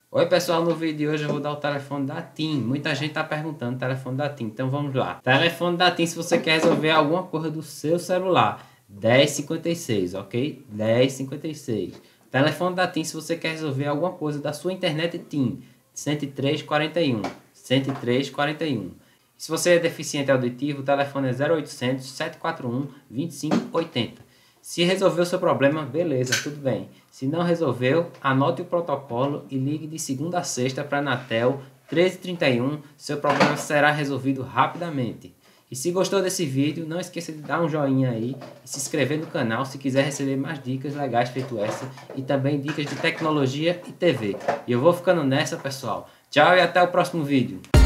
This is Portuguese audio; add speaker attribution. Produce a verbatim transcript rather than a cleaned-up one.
Speaker 1: Oi pessoal, no vídeo de hoje eu vou dar o telefone da TIM. Muita gente está perguntando o telefone da TIM, então vamos lá. Telefone da TIM se você quer resolver alguma coisa do seu celular. dez cinquenta e seis, ok? dez cinquenta e seis. Telefone da TIM se você quer resolver alguma coisa da sua internet TIM. cento e três quarenta e um. cento e três quarenta e um. Se você é deficiente auditivo, o telefone é zero oitocentos, sete quatro um, dois cinco oito zero. Se resolveu o seu problema, beleza, tudo bem. Se não resolveu, anote o protocolo e ligue de segunda a sexta para a Anatel treze trinta e um. Seu problema será resolvido rapidamente. E se gostou desse vídeo, não esqueça de dar um joinha aí e se inscrever no canal se quiser receber mais dicas legais feito essa e também dicas de tecnologia e T V. E eu vou ficando nessa, pessoal. Tchau e até o próximo vídeo.